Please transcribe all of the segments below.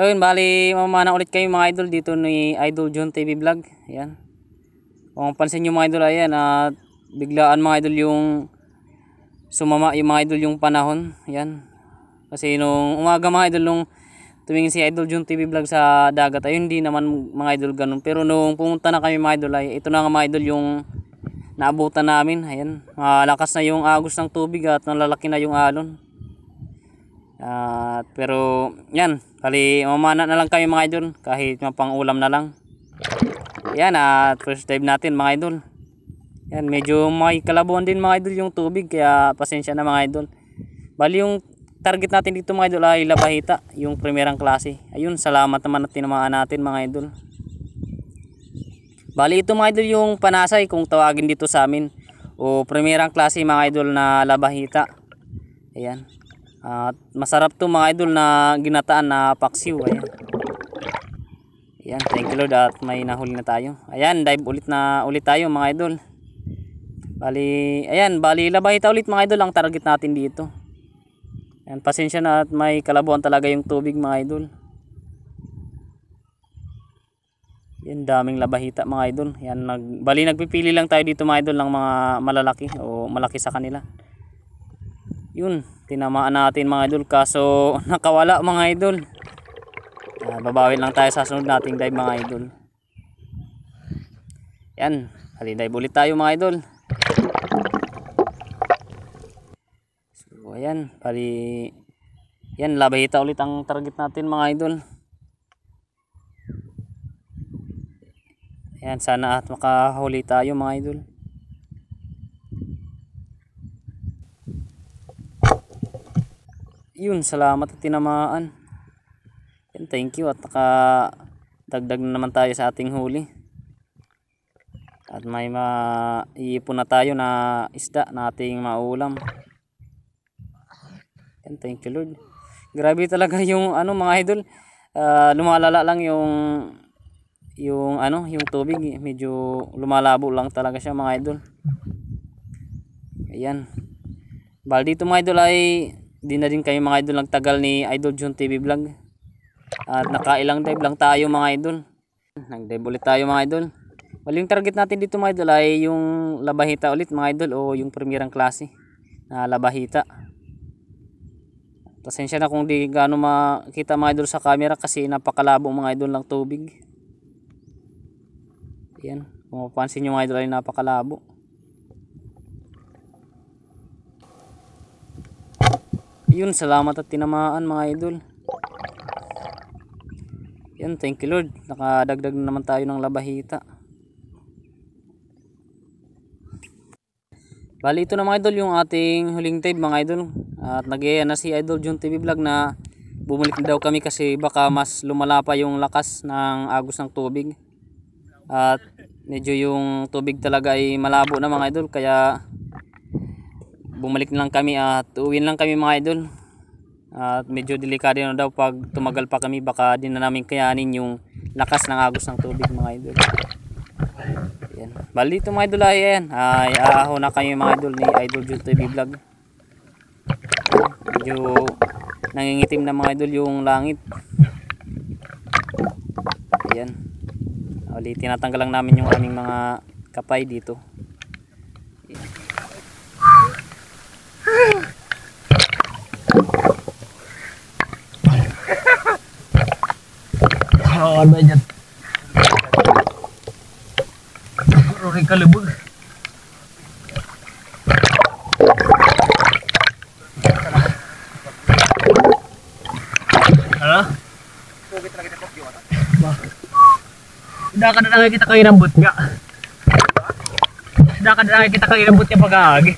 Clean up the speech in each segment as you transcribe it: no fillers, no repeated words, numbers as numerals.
So yun, bali mamana ulit kayo mga idol dito ni Idol John TV Vlog. Ayan. Kung pansin nyo mga idol, ayan, at biglaan mga idol yung sumama yung mga idol yung panahon. Ayan. Kasi nung umaga mga idol, nung tumingin si Idol John TV Vlog sa dagat, ayun, hindi naman mga idol ganun. Pero nung pumunta na kami mga idol, ay ito na nga mga idol yung naabutan namin. Ayan. Malakas na yung agos ng tubig at nalalaki na yung alon. Pero yan, kali mamana na lang kami mga idol, kahit mapang ulam na lang. Yan, at first dive natin mga idol. Yan, medyo may kalabuan din mga idol yung tubig, kaya pasensya na mga idol. Bali yung target natin dito mga idol ay labahita, yung primerang klase. Ayun, salamat naman at tinamaan natin mga idol. Bali ito mga idol yung panasay kung tawagin dito sa amin, o primerang klase mga idol na labahita. Ayan. At masarap to mga idol na ginataan na paksiw. Ayan. Ayan, thank you Lord at may nahuli na tayo. Ayan, dive ulit tayo mga idol. Bali labahita ulit mga idol ang target natin dito. Ayan, pasensya na at may kalabuan talaga yung tubig mga idol. Yan, daming labahita mga idol. Yan, bali nagpipili lang tayo dito mga idol ng mga malalaki o malaki sa kanila. Yun, tinamaan natin mga idol, kaso nakawala mga idol. Babawi lang tayo sa sunod nating dive mga idol. Yan, dive ulit tayo mga idol. So ayan, yan, labahita ulit ang target natin mga idol. Ayan, sana at makahuli tayo mga idol. Yun, salamat at tinamaan. Yan, thank you at nakadagdag na naman tayo sa ating huli. At may maiipon na tayo na isda na ating maulam. Yan, thank you Lord. Grabe talaga yung mga idol. Lumalala lang yung tubig, medyo lumalabo lang talaga siya mga idol. Ayan. Bali dito mga idol ay di na din kayo mga idol nagtagal ni Idol John TV Vlog. At nakailang dive lang tayo mga idol. Nag-dive ulit tayo mga idol. Bali yung target natin dito mga idol ay yung labahita ulit mga idol, o yung primerang klase na labahita. Pasensya na kung di gaano makita mga idol sa camera kasi napakalabo mga idol ng tubig. Ayan, kung mapansin nyo mga idol ay napakalabo. Yun, salamat at tinamaan mga idol. Yan, thank you Lord, nakadagdag na naman tayo ng labahita. Bali ito na mga idol yung ating huling dive mga idol. At nag-iaya na si Idol John TV Vlog na bumalik na daw kami kasi baka mas lumala pa yung lakas ng agos ng tubig. At medyo yung tubig talaga ay malabo na mga idol, kaya bumalik na lang kami at uwin lang kami mga idol. At medyo delikado na daw pag tumagal pa kami, baka din na namin kayanin yung lakas ng agos ng tubig mga idol. Ayan. Bali ito mga idol ay aaho na kami mga idol ni Idol John TV Vlog. Medyo nangingitim na mga idol yung langit. Ayan. Bali tinatanggal lang namin yung aming mga kapay dito. Ano ba dyan? Rory kalibog. Ano? Tidak ka na nakikita kayo ng boot nga. Tidak ka na nakikita kayo ng boot nga pag-aagi.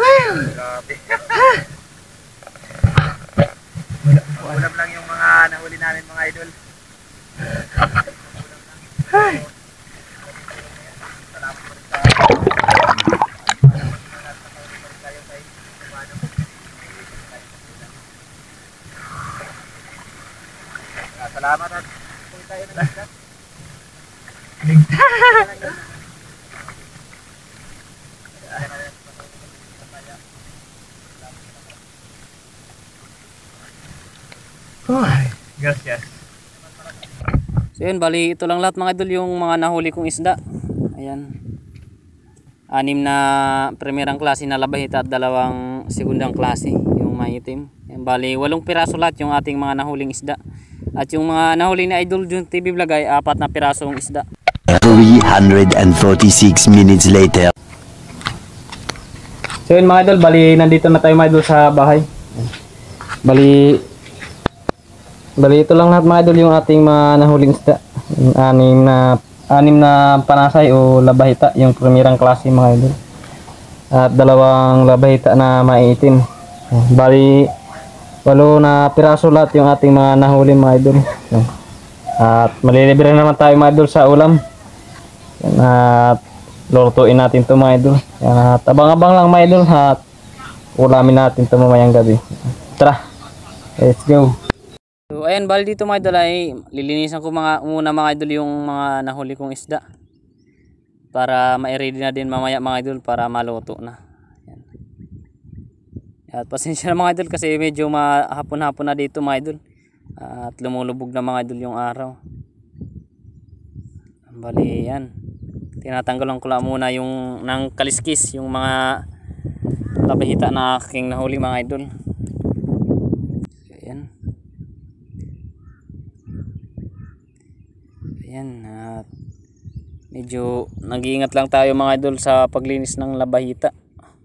Ulam lang yung mga nahuli Ay, gracias. So yun, bali ito lang lahat mga idol yung mga nahuli kong isda. Ayan. 6 na primerang klase na labahita at 2 segundang klase yung maitim. Ayan, bali 8 piraso lahat yung ating mga nahuling isda. At yung mga nahuli ni Idol Jun TV Vlog ay 4 na pirasong isda. 346 minutes later. So yun mga idol, bali nandito na tayo mga idol sa bahay. Bali ito lang lahat mga idol yung ating mga nahuling isda. Yung 6 na panasay o labahita, yung primerang klase mga idol. At 2 labahita na maiitim. Bali 8 na piraso lahat yung ating mga nahuli mga idol. At malilibre naman tayo mga idol sa ulam. At lulutuin natin ito mga idol. At abang-abang lang mga idol at ulamin natin ito mamayang gabi. Tara, let's go. So ayan, bali dito mga idol ay lilinisan ko muna mga idol yung mga nahuli kong isda para ma-ready na din mamaya mga idol para maluto na. Ayan. At pasensya na mga idol kasi medyo hapon-hapon na dito mga idol at lumulubog na mga idol yung araw. Bali yan, tinatanggalan ko lang muna yung ng kaliskis yung mga labahita na aking nahuli mga idol. Ayan. Ayan, at medyo nag-iingat lang tayo mga idol sa paglinis ng labahita.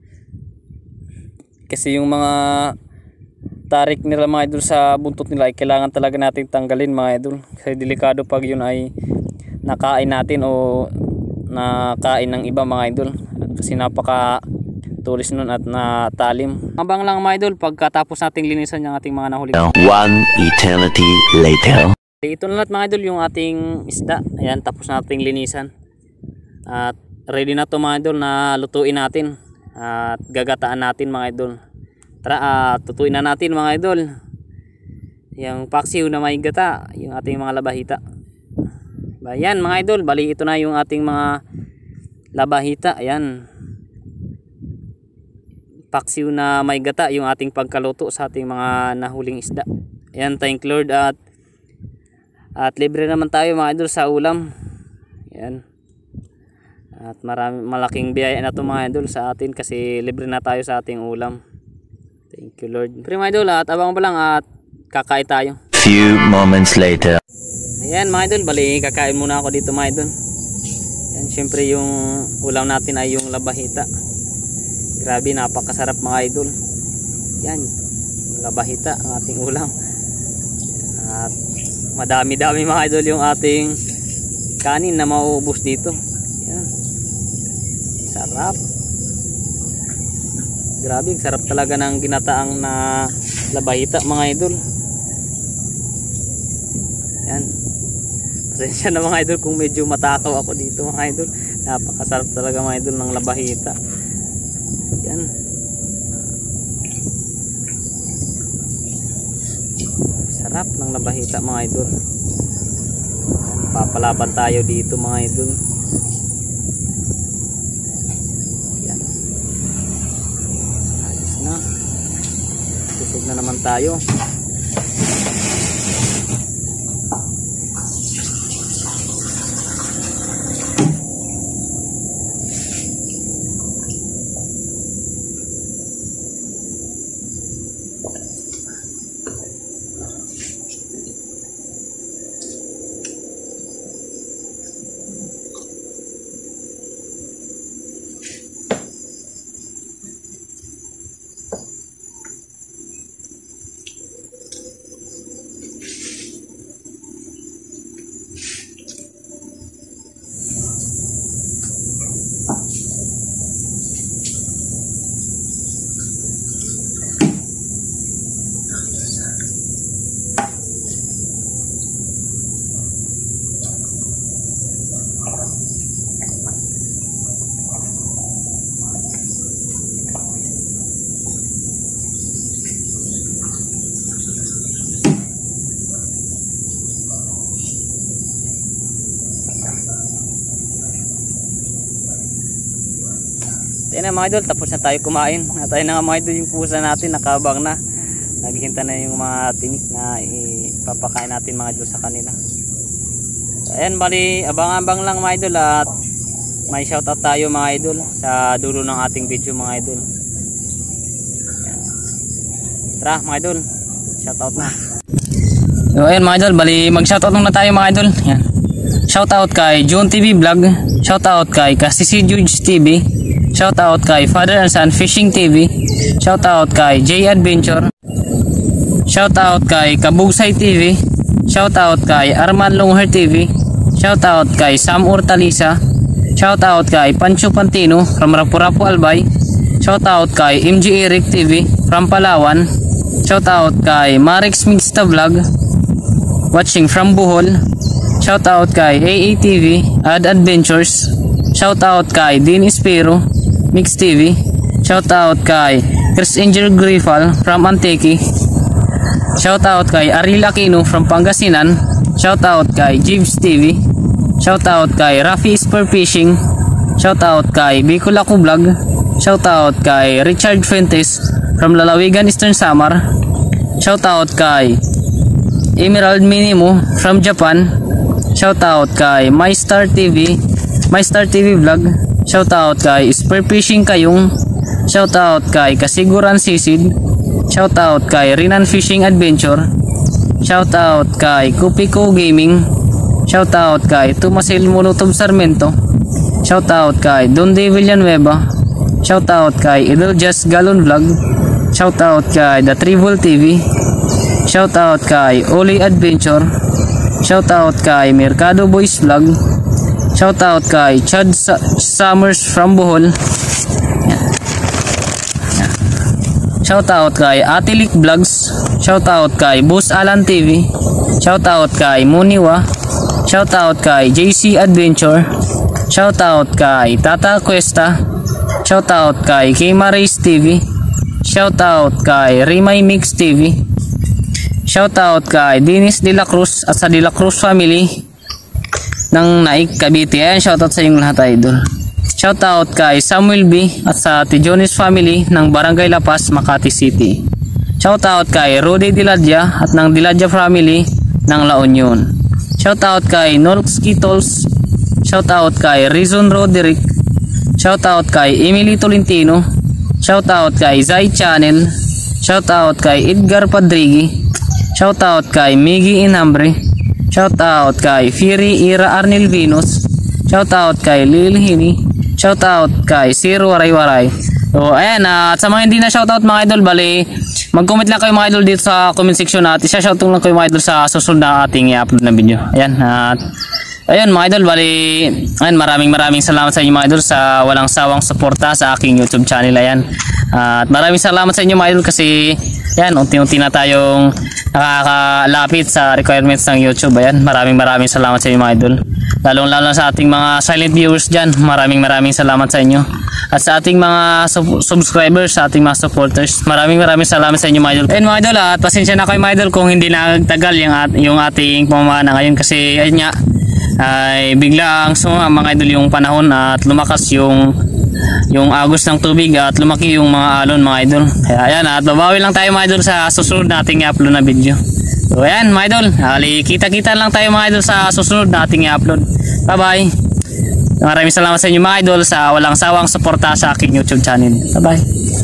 Kasi yung mga tarik nila mga idol sa buntot nila ay kailangan talaga natin tanggalin mga idol. Kasi delikado pag yun ay nakain natin o nakain ng iba mga idol. Kasi napaka tulis nun at natalim. Habang lang mga idol pagkatapos nating linisan yung ating mga nahuli. 1 eternity later. Ito na lahat mga idol yung ating isda. Ayan, tapos nating linisan. At ready na to mga idol na lutuin natin. At gagataan natin mga idol. Tara, tutuin na natin mga idol. Yung paksiw na may gata, yung ating mga labahita. Ayan mga idol, bali ito na yung ating mga labahita. Ayan. Paksiw na may gata, yung ating pagkaluto sa ating mga nahuling isda. Ayan, thank Lord at libre naman tayo mga idol sa ulam. Ayan. At malaking biyaya na ito mga idol sa atin kasi libre na tayo sa ating ulam. Thank you Lord. Pero mga idol at abang pa lang at kakain tayo. Few moments later. Ayan mga idol, bali kakain muna ako dito mga idol. Ayan, syempre yung ulam natin ay yung labahita. Grabe, napakasarap mga idol. Ayan, labahita ang ating ulam. At madami-dami mga idol yung ating kanin na mauubos dito. Ayan. Sarap. Grabe, sarap talaga ng ginataang na labahita mga idol. Ayan. Pasensya na mga idol kung medyo matakaw ako dito mga idol. Napakasarap talaga mga idol ng labahita. Ayan. Sarap ng labahita mga idol. Ayan, papalaban tayo dito mga idol. Ayan. Ayos na. Busog na naman tayo. Ayan na mga idol, tapos na tayo kumain. At ayun na nga mga idol, yung pusa natin nakabang na. naghihintay na yung mga tinik na ipapakain natin mga idol sa kanila. So, ayan, bali abang-abang lang mga idol at may shoutout tayo mga idol sa dulo ng ating video mga idol. Ayan. Tara mga idol, shoutout na. So ayan mga idol, bali mag-shoutout na tayo mga idol. Ayan. Shoutout kay June TV Vlog, shoutout kay Kasisi George TV, shoutout kay Father and Son Fishing TV, shoutout kay J Adventure, shoutout kay Kabugsay TV, shoutout kay Arman Longher TV, shoutout kay Sam Hortalisa, shoutout kay Pancho Pantino from Rapu-Rapu Albay, shoutout kay MG Eric TV from Palawan, shoutout kay Marix Mixta Vlog watching from Bohol, shoutout kay AATV Ad Adventures, shoutout kay Dean Espero Mix TV, shoutout kay Chris Angel Grifal from Antique, shoutout kay Ariel Aquino from Pangasinan, shoutout kay Jibs TV, shoutout kay Rafi Spur Fishing, shoutout kay Bicol Ako Vlog, shoutout kay Richard Fuentes from Lalawigan Eastern Samar, shoutout kay Emerald Minimo from Japan, shoutout kay MyStar TV Vlog, shoutout kay Spur Fishing Kayong, shoutout kay Kasiguran Sisid, shoutout kay Rinan Fishing Adventure, shoutout kay Kupiko Gaming, shoutout kay Tomasil Molotov Sarmento, shoutout kay Donde Villanueva, shoutout kay Idol Just Galon Vlog, shoutout kay The Tribal TV, shoutout kay Oli Adventure, shoutout kay Mercado Boys Vlog, shoutout kay Chad Summers from Bohol, shoutout kay Atilik Vlogs, shoutout kay Boss Alan TV, shoutout kay Muniwa, shoutout kay JC Adventure, shoutout kay Tata Cuesta, shoutout kay Kima Race TV, shoutout kay Rimay Mix TV, shoutout kay Dennis De La Cruz at sa De La Cruz family ng Naik Cavite. Ayan, shoutout sa inyong lahat idol. Shoutout kay Samuel B at sa Tijones family ng Barangay La Paz, Makati City. Shoutout kay Rudy Diladja at ng Diladja family ng La Union. Shoutout kay Nolski Tolls. Shoutout kay Rizon Roderick. Shoutout kay Emily Tolentino. Shoutout kay Zai Channel. Shoutout kay Edgar Padrigi. Shoutout kay Miggy Inhambre. Shoutout kay Fury Ira Arnel Venus. Shoutout kay Lil Hini. Shoutout kay Zero Waray-Waray. So ayan, at sa mga hindi na shoutout mga idol, bali mag-comment lang kayo mga idol dito sa comment section at isa-shoutout lang kayo mga idol sa susunod na ating i-upload na video. Ayan, at ayun mga idol, bali ayan, maraming salamat sa inyo mga idol sa walang sawang suporta sa aking YouTube channel. Ayan, at maraming salamat sa inyo mga idol kasi yan, unti-unti na tayong nakakalapit sa requirements ng YouTube. Ayan, maraming salamat sa inyo mga idol. Lalong-lalo sa ating mga silent viewers dyan, maraming salamat sa inyo. At sa ating mga subscribers, sa ating mga supporters, maraming salamat sa inyo mga idol. Ayun mga idol, at pasensya na kayo mga idol kung hindi nagtagal yung ating pamamana ngayon kasi ayun nga, ay biglang sumama mga idol yung panahon at lumakas yung agos ng tubig at lumaki yung mga alon mga idol. Kaya ayan, at babawi lang tayo mga idol sa susunod nating i-upload na video. So ayan mga idol, kita-kita lang tayo mga idol sa susunod nating i-upload. Bye bye. Maraming salamat sa inyo mga idol sa walang sawang suporta sa aking YouTube channel. Bye bye.